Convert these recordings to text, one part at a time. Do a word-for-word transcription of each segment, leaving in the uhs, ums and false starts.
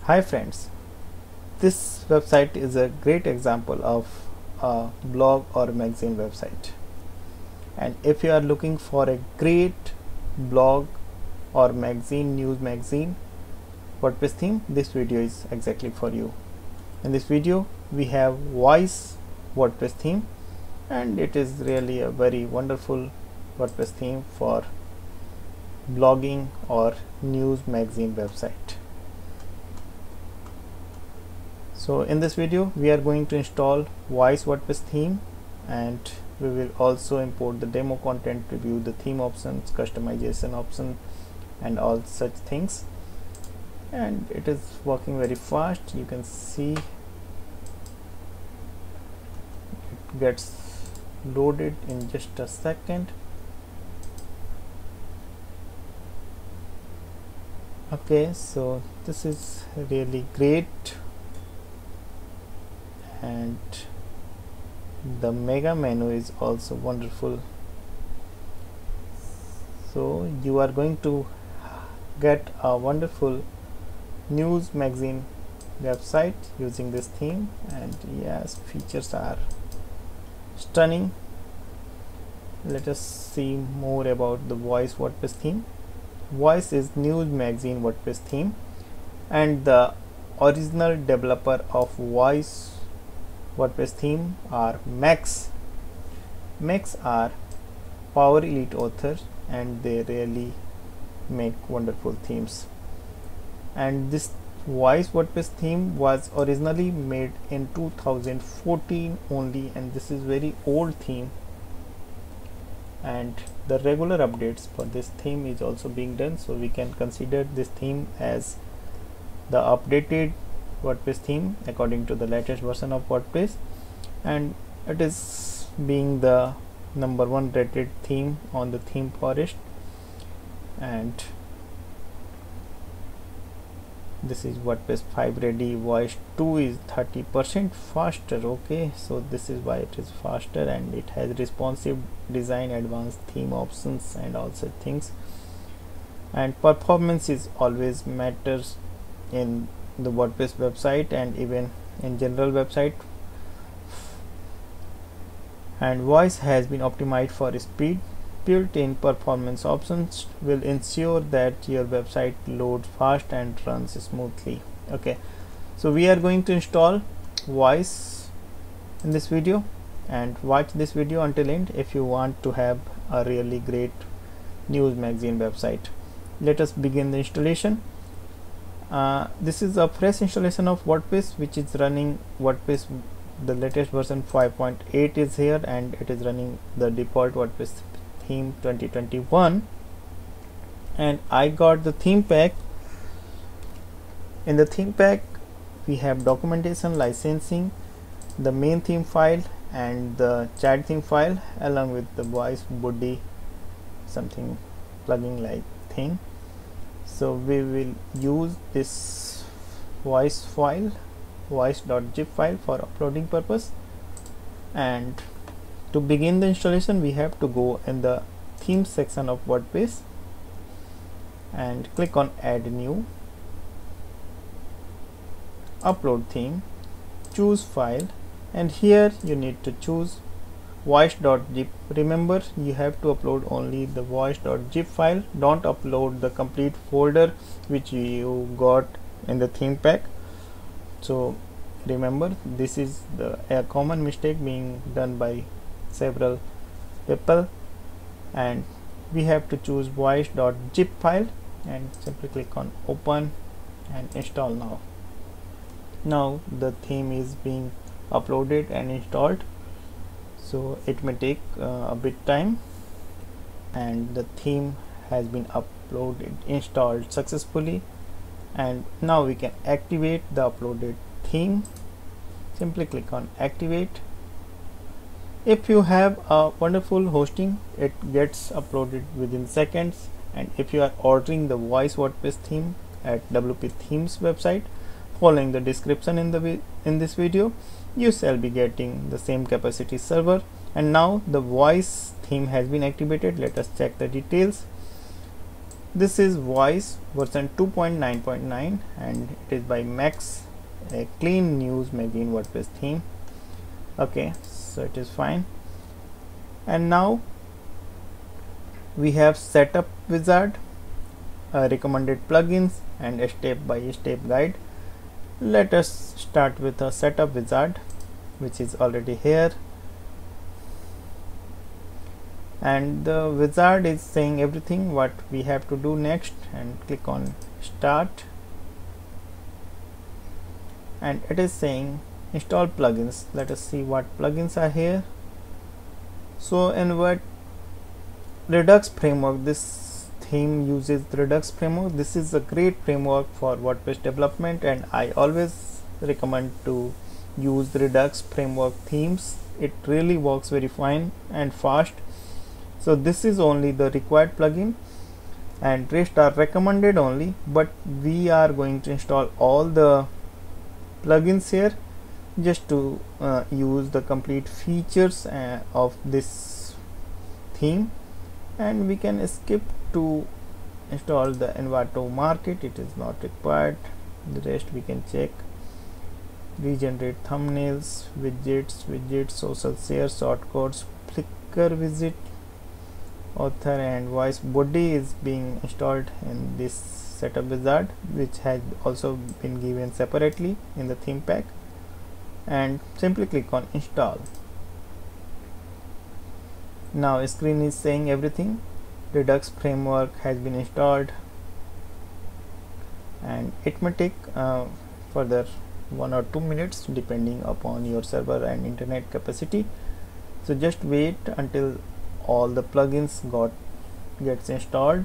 Hi friends, this website is a great example of a blog or magazine website, and if you are looking for a great blog or magazine, news magazine WordPress theme, this video is exactly for you. In this video we have Voice WordPress theme, and it is really a very wonderful WordPress theme for blogging or news magazine website. So in this video we are going to install Voice WordPress theme, and we will also import the demo content, review the theme options, customization option and all such things. And it is working very fast. You can see it gets loaded in just a second. Okay, so this is really great, and the mega menu is also wonderful. So you are going to get a wonderful news magazine website using this theme, and yes, features are stunning. Let us see more about the Voice WordPress theme. Voice is news magazine WordPress theme, and the original developer of Voice WordPress theme are Max. Max are Power Elite authors, and they really make wonderful themes. And this Voice WordPress theme was originally made in two thousand fourteen only, and this is very old theme, and the regular updates for this theme is also being done, so we can consider this theme as the updated WordPress theme according to the latest version of WordPress, and it is being the number one rated theme on the theme forest. And this is WordPress five ready. Voice two is thirty percent faster. Okay, so this is why it is faster, and it has responsive design, advanced theme options and all such things. And performance is always matters in the WordPress website and even in general website. And Voice has been optimized for speed. Built-in performance options will ensure that your website loads fast and runs smoothly. Okay, so we are going to install Voice in this video, and watch this video until end if you want to have a really great news magazine website. Let us begin the installation. Uh, this is a fresh installation of WordPress, which is running WordPress. The latest version five point eight is here, and it is running the default WordPress theme twenty twenty-one. And I got the theme pack. In the theme pack we have documentation, licensing, the main theme file and the chat theme file, along with the voice body, something plugin like thing. So we will use this voice file, voice.zip file, for uploading purpose. And to begin the installation we have to go in the theme section of WordPress and click on add new, upload theme, choose file, and here you need to choose voice.zip. Remember, you have to upload only the voice.zip file. Don't upload the complete folder which you got in the theme pack. So remember, this is the a common mistake being done by several people, and we have to choose voice.zip file and simply click on open and install now. Now the theme is being uploaded and installed, so it may take uh, a bit time, and the theme has been uploaded, installed successfully. And now we can activate the uploaded theme. Simply click on activate. If you have a wonderful hosting, it gets uploaded within seconds. And if you are ordering the Voice WordPress theme at W P Themes website, following the description in the in this video, you shall be getting the same capacity server. And now the Voice theme has been activated. Let us check the details. This is Voice version two point nine point nine and it is by Max, a clean news magazine WordPress theme. Okay, so it is fine. And now we have setup wizard, uh, recommended plugins, and a step-by-step guide. Let us start with a setup wizard, which is already here, and the wizard is saying everything what we have to do next, and click on start, and it is saying install plugins. Let us see what plugins are here. So in what Redux framework, this theme uses Redux framework. This is a great framework for WordPress development, and I always recommend to use Redux framework themes. It really works very fine and fast. So this is only the required plugin, and rest are recommended only, but we are going to install all the plugins here just to uh, use the complete features uh, of this theme. And we can skip to install the Envato Market, it is not required. The rest we can check. Regenerate thumbnails, widgets, widgets, social share, shortcodes, Flickr visit, author and voice body is being installed in this setup wizard, which has also been given separately in the theme pack. And simply click on install. Now screen is saying everything. Redux framework has been installed, and it may take uh, further one or two minutes depending upon your server and internet capacity. So just wait until all the plugins got gets installed,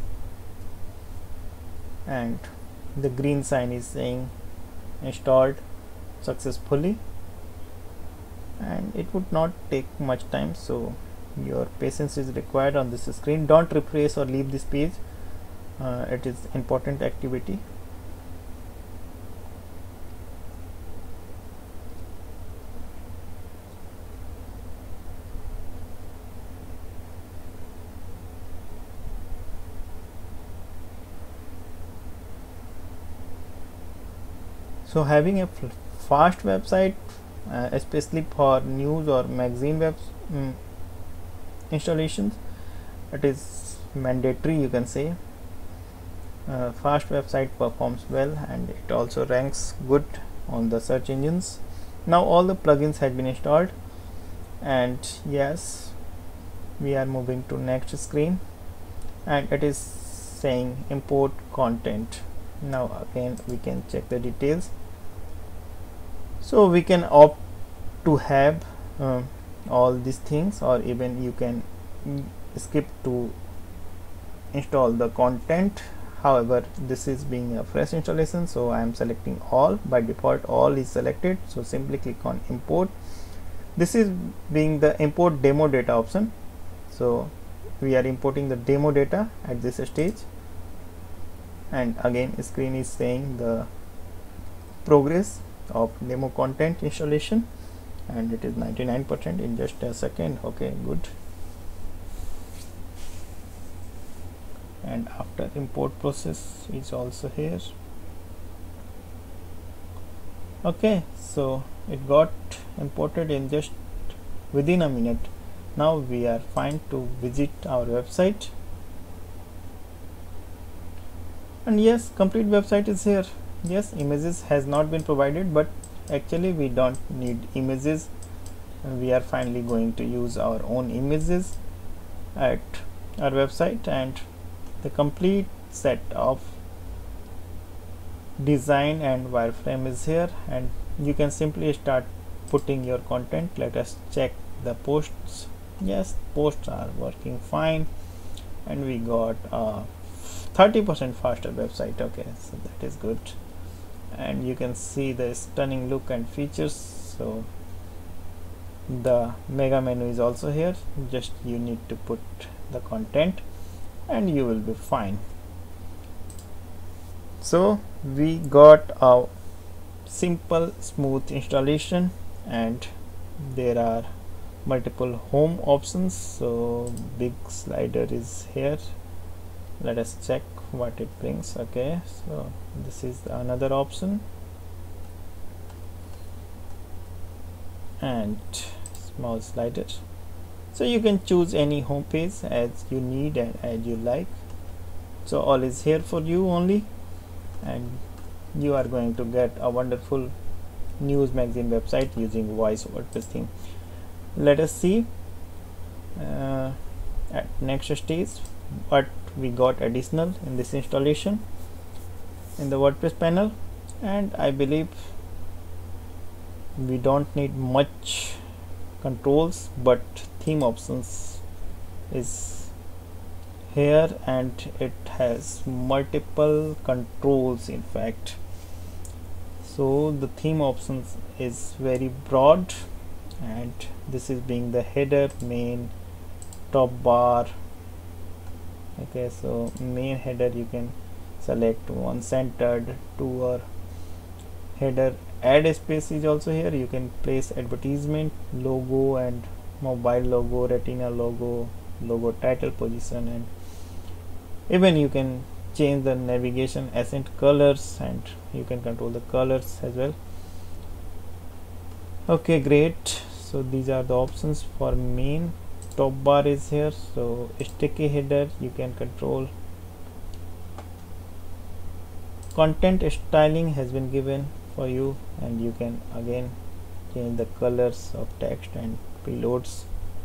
and the green sign is saying installed successfully, and it would not take much time, so your patience is required on this screen. Don't refresh or leave this page, uh, it is important activity. So having a fast website, uh, especially for news or magazine web um, installations, it is mandatory, you can say. Uh, fast website performs well, and it also ranks good on the search engines. Now all the plugins have been installed, and yes, we are moving to next screen, and it is saying import content. Now again we can check the details. So we can opt to have um, all these things, or even you can skip to install the content. However, this is being a fresh installation, so I am selecting all. By default all is selected, so simply click on import. This is being the import demo data option, so we are importing the demo data at this stage. And again screen is saying the progress of demo content installation, and it is ninety-nine percent in just a second. Okay, good. And after import process is also here. Okay, so it got imported in just within a minute. Now we are fine to visit our website, and yes, complete website is here. Yes, images has not been provided, but actually we don't need images. We are finally going to use our own images at our website, and the complete set of design and wireframe is here, and you can simply start putting your content. Let us check the posts. Yes, posts are working fine, and we got a thirty percent faster website. Okay, so that is good, and you can see the stunning look and features. So the mega menu is also here, just you need to put the content and you will be fine. So we got a simple smooth installation, and there are multiple home options. So big slider is here, let us check what it brings. Okay, so this is another option, and small slider, so you can choose any home page as you need and as you like. So all is here for you only, and you are going to get a wonderful news magazine website using Voice WordPress theme. Let us see uh, at next stage what we got additional in this installation in the WordPress panel. And I believe we don't need much controls, but theme options is here and it has multiple controls in fact. So the theme options is very broad, and this is being the header, main, top bar. Okay, so main header you can select one centered, two or header. Add space is also here. You can place advertisement, logo and mobile logo, retina logo, logo title, position, and even you can change the navigation accent colors, and you can control the colors as well. Okay, great. So these are the options for main. Top bar is here, so sticky header you can control. Content styling has been given for you, and you can again change the colors of text and preloads.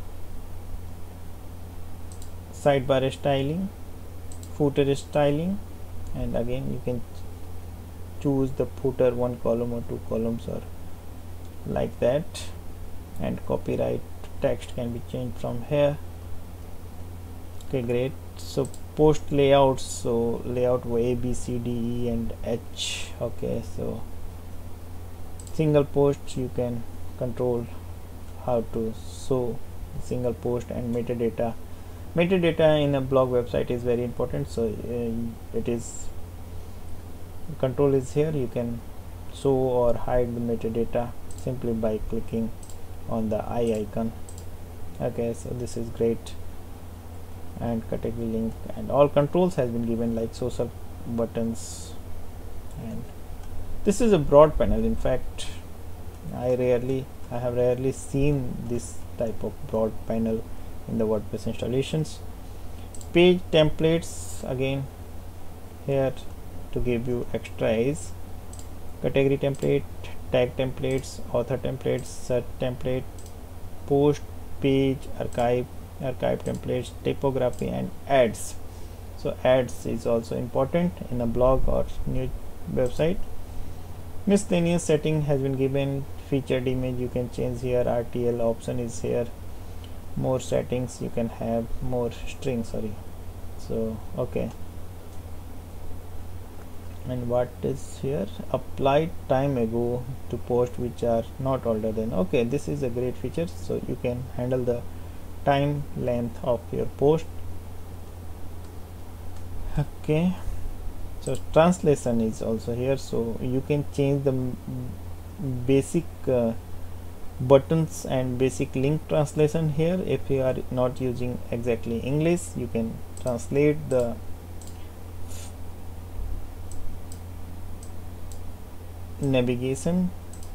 Sidebar styling, footer styling, and again you can choose the footer one column or two columns or like that, and copyright text can be changed from here. Okay, great. So post layouts, so layout A, B, C, D, E and H. Okay, so single post you can control how to show single post, and metadata. Metadata in a blog website is very important, so uh, it is control is here. You can show or hide the metadata simply by clicking on the eye icon. Okay, so this is great. And category link and all controls has been given, like social buttons, and this is a broad panel. In fact, I rarely I have rarely seen this type of broad panel in the WordPress installations. Page templates again here to give you extra ease. Category template, tag templates, author templates, search template, post, page, archive, archive templates, typography and ads. So ads is also important in a blog or new website. Miscellaneous setting has been given. Featured image you can change here. R T L option is here. More settings you can have more string, sorry. So okay, and what is here? Applied time ago to post which are not older than. Okay, this is a great feature, so you can handle the time length of your post. Okay, so translation is also here, so you can change the basic uh, buttons and basic link translation here. If you are not using exactly English, you can translate the navigation.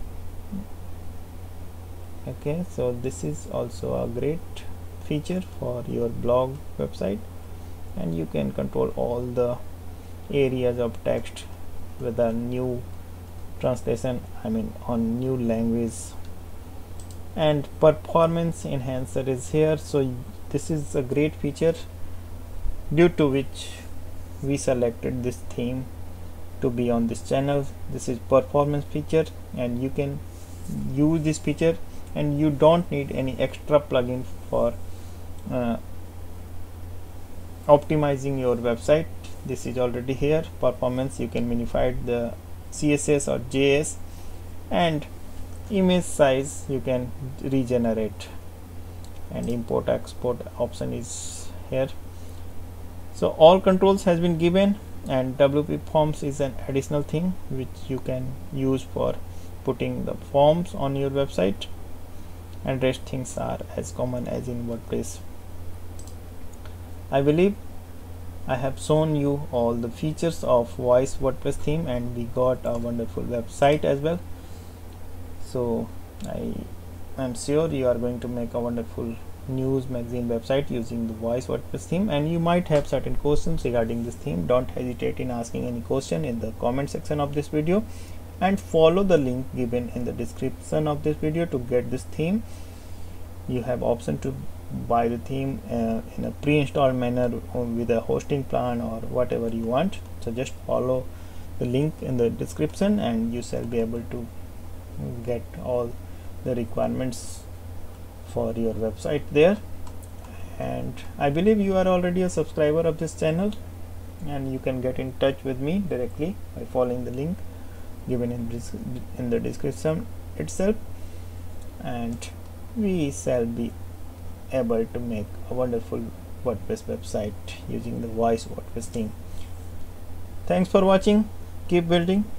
Okay, so this is also a great feature for your blog website, and you can control all the areas of text with a new translation, I mean on new language. And performance enhancer is here, so this is a great feature due to which we selected this theme to be on this channel. This is performance feature, and you can use this feature and you don't need any extra plugin for uh, optimizing your website. This is already here. Performance, you can minify the C S S or J S, and image size you can regenerate, and import export option is here. So all controls has been given, and W P forms is an additional thing which you can use for putting the forms on your website, and rest things are as common as in WordPress. I believe I have shown you all the features of Voice WordPress theme, and we got a wonderful website as well. So I am sure you are going to make a wonderful news magazine website using the Voice WordPress theme, and you might have certain questions regarding this theme. Don't hesitate in asking any question in the comment section of this video, and follow the link given in the description of this video to get this theme. You have option to buy the theme uh, in a pre-installed manner with a hosting plan or whatever you want. So just follow the link in the description and you shall be able to get all the requirements for your website there. And I believe you are already a subscriber of this channel, and you can get in touch with me directly by following the link given in, in the description itself, and we shall be able to make a wonderful WordPress website using the Voice WordPress theme. Thanks for watching. Keep building.